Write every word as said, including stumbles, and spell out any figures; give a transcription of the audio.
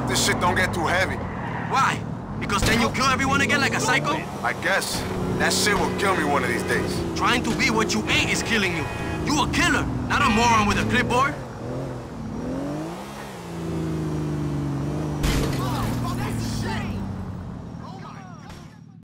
hope this shit don't get too heavy. Why? Because then you'll kill everyone again like a psycho? I guess. That shit will kill me one of these days. Trying to be what you ain't is killing you. You a killer, not a moron with a clipboard.